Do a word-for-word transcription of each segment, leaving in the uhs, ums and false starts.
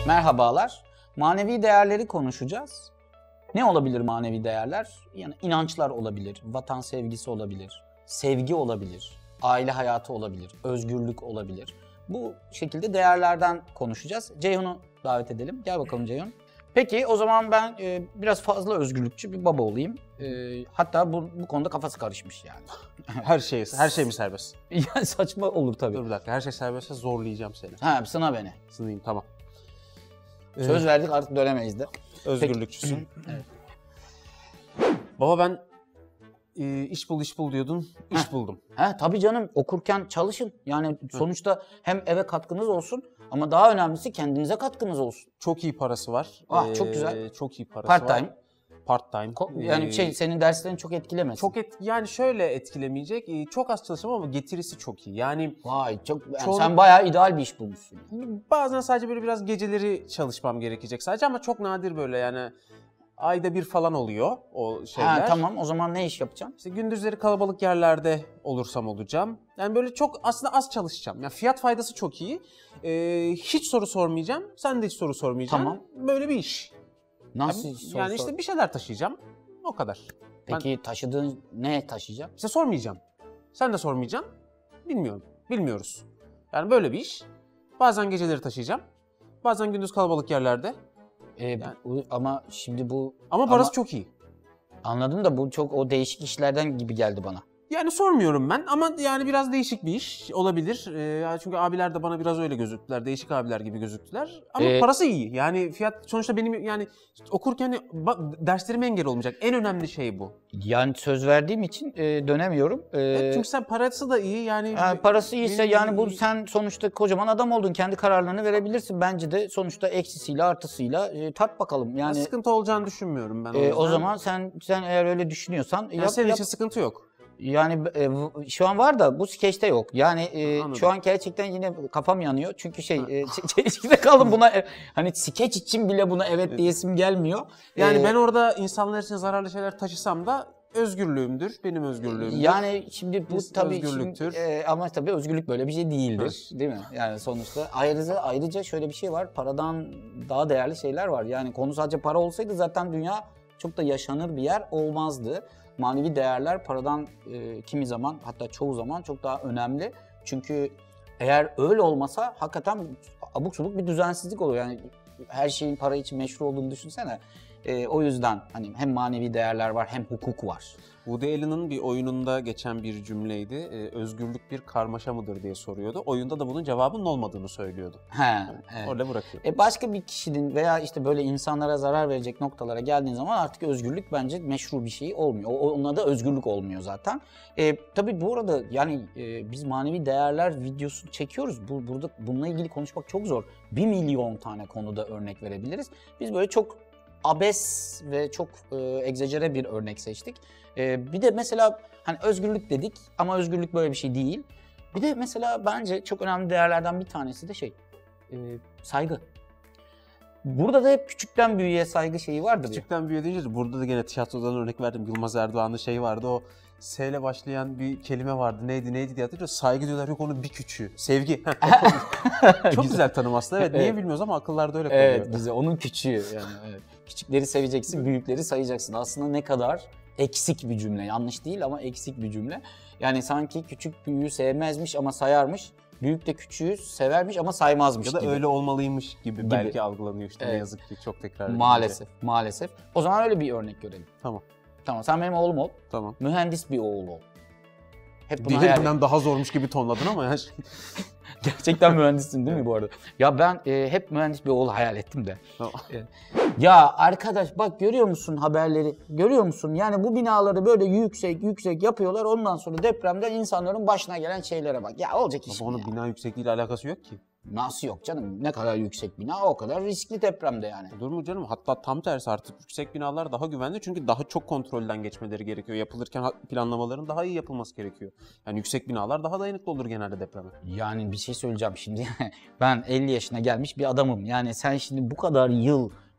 Merhabalar. Manevi değerleri konuşacağız. Ne olabilir manevi değerler? Yani inançlar olabilir, vatan sevgisi olabilir, sevgi olabilir, aile hayatı olabilir, özgürlük olabilir. Bu şekilde değerlerden konuşacağız. Ceyhun'u davet edelim. Gel bakalım Ceyhun. Peki o zaman ben e, biraz fazla özgürlükçü bir baba olayım. E, hatta bu, bu konuda kafası karışmış yani. Her şey, her şey mi serbest? Yani saçma olur tabii. Dur bir dakika, her şey serbestse zorlayacağım seni. Ha, sına beni. Sınayım, tamam. Söz Ee, verdik, artık dönemeyiz de. Özgürlükçüsün. Evet. Baba ben e, iş bul iş bul diyordun, iş Heh. buldum. He tabii canım, okurken çalışın. Yani sonuçta hem eve katkınız olsun ama daha önemlisi kendinize katkınız olsun. Çok iyi parası var. Ah, çok güzel. Çok iyi parası Part var. time. Part time. Ko- Yani Ee, şey, senin derslerini çok etkilemesin. çok et, yani şöyle etkilemeyecek. e, Çok az çalışacağım ama getirisi çok iyi. Yani Vay çok, yani Çoğu- sen bayağı ideal bir iş bulmuşsun. bazen sadece böyle biraz geceleri çalışmam gerekecek sadece ama çok nadir böyle yani ayda bir falan oluyor o şeyler. Ha tamam, o zaman ne iş yapacaksın? İşte gündüzleri kalabalık yerlerde olursam olacağım. Yani böyle çok aslında az çalışacağım. Yani fiyat faydası çok iyi. Ee, hiç soru sormayacağım. Sen de hiç soru sormayacaksın. Tamam. Böyle bir iş. Nasıl? Yani, sor- yani sor- işte bir şeyler taşıyacağım. O kadar. Peki taşıdığın ne taşıyacaksın? İşte sormayacağım. Sen de sormayacaksın. Bilmiyorum. Bilmiyoruz. Yani böyle bir iş. Bazen geceleri taşıyacağım. Bazen gündüz kalabalık yerlerde. Ee, Yani- bu- ama şimdi bu... Ama parası çok iyi. Anladım da bu çok o değişik işlerden gibi geldi bana. Yani sormuyorum ben ama yani biraz değişik bir iş olabilir. Ee, çünkü abiler de bana biraz öyle gözüktüler. Değişik abiler gibi gözüktüler. Ama Ee, parası iyi. Yani fiyat sonuçta benim yani okurken ba- derslerime engel olmayacak. En önemli şey bu. Yani söz verdiğim için e, dönemiyorum. E, Evet, çünkü sen parası da iyi yani. yani parası iyiyse benim- yani bu sen sonuçta kocaman adam oldun. Kendi kararlarını verebilirsin. Bence de sonuçta eksisiyle artısıyla e, tart bakalım. Yani sıkıntı olacağını düşünmüyorum ben. O, e, yüzden. o zaman sen sen eğer öyle düşünüyorsan yani yap, senin yap. için sıkıntı yok. Yani e, bu- şu an var da bu skeçte yok. Yani e, Anladım. şu an gerçekten yine kafam yanıyor. Çünkü şey e, çelişkide kaldım buna. e, Hani skeç için bile buna evet diyesim gelmiyor. Yani E, ben orada insanlar için zararlı şeyler taşısam da özgürlüğümdür. Benim özgürlüğümdür. Yani şimdi bu Biz tabii özgürlüktür. şimdi, e, ama tabii özgürlük böyle bir şey değildir, değil mi? Yani sonuçta ayrıca ayrıca şöyle bir şey var. Paradan daha değerli şeyler var. Yani konu sadece para olsaydı zaten dünya çok da yaşanır bir yer olmazdı. Manevi değerler paradan e, kimi zaman, hatta çoğu zaman çok daha önemli. Çünkü eğer öyle olmasa hakikaten abuk subuk bir düzensizlik olur. Yani her şeyin para için meşru olduğunu düşünsene. E, o yüzden hani hem manevi değerler var hem hukuk var. Woody Allen'ın bir oyununda geçen bir cümleydi. Ee, özgürlük bir karmaşa mıdır diye soruyordu. Oyunda da bunun cevabının olmadığını söylüyordu. He, evet. Orada bırakıyor. E başka bir kişinin veya işte böyle insanlara zarar verecek noktalara geldiğin zaman artık özgürlük bence meşru bir şey olmuyor. O, ona da özgürlük olmuyor zaten. E, tabii bu arada yani e, biz manevi değerler videosu çekiyoruz. Bu, burada bununla ilgili konuşmak çok zor. Bir milyon tane konuda örnek verebiliriz. Biz böyle çok abes ve çok e, egzajere bir örnek seçtik. E, bir de mesela hani özgürlük dedik ama özgürlük böyle bir şey değil. Bir de mesela bence çok önemli değerlerden bir tanesi de şey, e, saygı. Burada da hep küçükten büyüğe saygı şeyi vardır ya. Küçükten büyüyor deyince de burada da gene tiyatrodan örnek verdim. Yılmaz Erdoğan'ın şey vardı, o S ile başlayan bir kelime vardı. Neydi neydi diye hatırlıyorum. Saygı diyorlar, yok onun bir küçüğü. Sevgi. Çok güzel tanım aslında. Evet, niye Evet. bilmiyoruz ama akıllarda öyle kalıyor. Evet, bize onun küçüğü yani. Evet. Küçükleri seveceksin, büyükleri sayacaksın. Aslında ne kadar eksik bir cümle. Yanlış değil ama eksik bir cümle. Yani sanki küçük büyüğü sevmezmiş ama sayarmış. Büyük de küçüğü severmiş ama saymazmış Ya da gibi. öyle olmalıymış gibi, Gibi. belki algılanıyor işte, Evet. ne yazık ki çok tekrar edince. Maalesef, maalesef. O zaman öyle bir örnek görelim. Tamam. Tamam, sen benim oğlum ol. Tamam. Mühendis bir oğul ol. Hep bunu hayal Diğerinden daha zormuş gibi tonladın ama yani. Gerçekten mühendissin değil mi bu arada? Ya ben e, hep mühendis bir oğul hayal ettim de. Tamam. E, ya arkadaş bak, görüyor musun haberleri? Görüyor musun? Yani bu binaları böyle yüksek yüksek yapıyorlar. Ondan sonra depremde insanların başına gelen şeylere bak. Ya olacak iş Ama mi onun ya? bina yüksekliğiyle alakası yok ki. Nasıl yok canım? Ne kadar yüksek bina o kadar riskli depremde yani. Olur mu canım? Hatta tam tersi, artık yüksek binalar daha güvenli çünkü daha çok kontrolden geçmeleri gerekiyor. Yapılırken planlamaların daha iyi yapılması gerekiyor. Yani yüksek binalar daha dayanıklı olur genelde depreme. Yani bir şey söyleyeceğim şimdi. Ben elli yaşına gelmiş bir adamım. Yani sen şimdi bu kadar yıl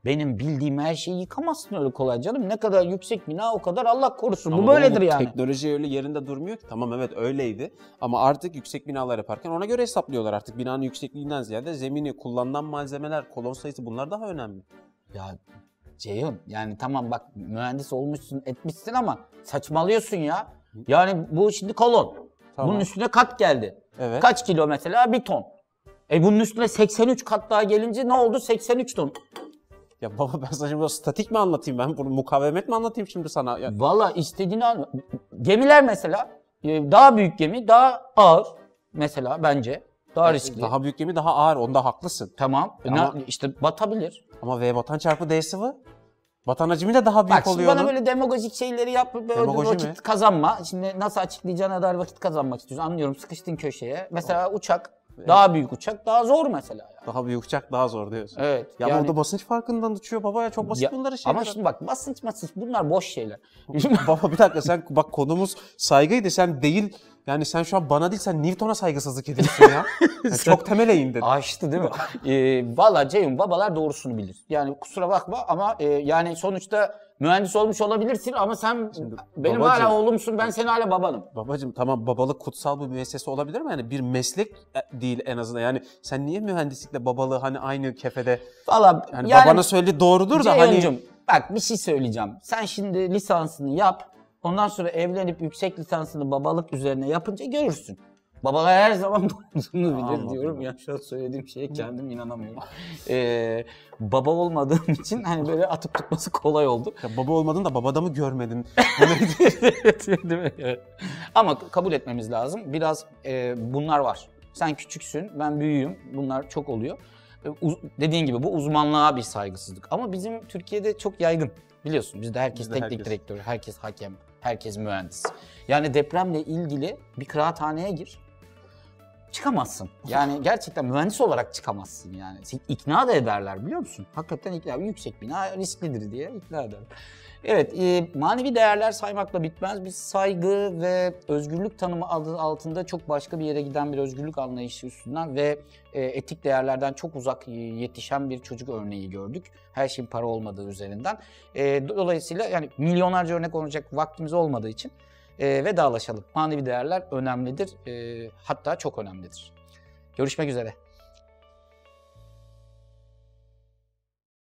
benim bildiğim her şeyi yıkamazsın öyle kolay canım. Ne kadar yüksek bina o kadar Allah korusun. Ama bu böyledir bu yani. Teknoloji öyle yerinde durmuyor ki. Tamam evet öyleydi ama artık yüksek binalar yaparken ona göre hesaplıyorlar artık. Binanın yüksekliğinden ziyade zemini, kullanılan malzemeler, kolon sayısı bunlar daha önemli. Ya Ceyhun yani tamam bak mühendis olmuşsun etmişsin ama saçmalıyorsun ya. Yani bu şimdi kolon. Tamam. Bunun üstüne kat geldi. Evet. Kaç kilo mesela? Bir ton. E bunun üstüne seksen üç kat daha gelince ne oldu? seksen üç ton. Ya baba ben sana şimdi statik mi anlatayım ben bunu mukavemet mi anlatayım şimdi sana? Ya... Valla istediğini anla. Gemiler mesela daha büyük gemi daha ağır mesela bence. Daha riskli. Daha büyük gemi daha ağır onda haklısın. Tamam. Ama... Ne, işte batabilir. Ama V batan çarpı D sıvı. Batan hacmi de daha büyük Bak, oluyor. Bak şimdi onun. bana böyle demagojik şeyleri yap, böyle vakit mi? kazanma. Şimdi nasıl açıklayacağına kadar vakit kazanmak istiyorsun anlıyorum. Sıkıştın köşeye. Mesela o. uçak, evet. Daha büyük uçak daha zor mesela. Yani. Daha büyük uçak daha zor diyorsun. Evet. Ya yani... orada basınç farkından uçuyor baba ya çok basit ya, bunları şeyler. Ama şimdi bak basınç basınç bunlar boş şeyler. Baba bir dakika sen bak konumuz saygıydı sen değil. Yani sen şu an bana değil sen Newton'a saygısızlık ediyorsun ya. Yani çok temele indin. Açtı değil mi? ee, Valla Ceyhun babalar doğrusunu bilir. Yani kusura bakma ama e, yani sonuçta mühendis olmuş olabilirsin ama sen Şimdi, benim babacığım, hala oğlumsun ben senin hala babanım. Babacığım tamam babalık kutsal bir müessese olabilir mi? Yani bir meslek değil en azından. Yani sen niye mühendislikle babalığı hani aynı kefede? Valla yani, yani babana söyledi doğrudur da hani. Bak bir şey söyleyeceğim. Sen şimdi lisansını yap. Ondan sonra evlenip yüksek lisansını babalık üzerine yapınca görürsün. Babalar her zaman doğrusunu bilir Anladım. diyorum. Ya şu an söylediğim şeye kendim inanamıyorum. Ee, baba olmadığım için hani böyle atıp tutması kolay oldu. Ya baba olmadın da babada mı görmedin? Değil mi? Evet. Ama kabul etmemiz lazım. Biraz e, bunlar var. Sen küçüksün, ben büyüğüm. Bunlar çok oluyor. Uz- dediğin gibi bu uzmanlığa bir saygısızlık. Ama bizim Türkiye'de çok yaygın. Biliyorsun bizde herkes bizde teknik herkes. direktör, herkes hakem, herkes mühendis. Yani depremle ilgili bir kıraathaneye gir. Çıkamazsın. Yani gerçekten mühendis olarak çıkamazsın yani. İkna da ederler biliyor musun? Hakikaten ikna. Yüksek bina risklidir diye ikna ederler. Evet, e, manevi değerler saymakla bitmez. Biz saygı ve özgürlük tanımı adı altında çok başka bir yere giden bir özgürlük anlayışı üstünden ve e, etik değerlerden çok uzak yetişen bir çocuk örneği gördük. Her şeyin para olmadığı üzerinden. E, dolayısıyla yani milyonlarca örnek olacak vaktimiz olmadığı için e, vedalaşalım. Manevi değerler önemlidir, e, hatta çok önemlidir. Görüşmek üzere.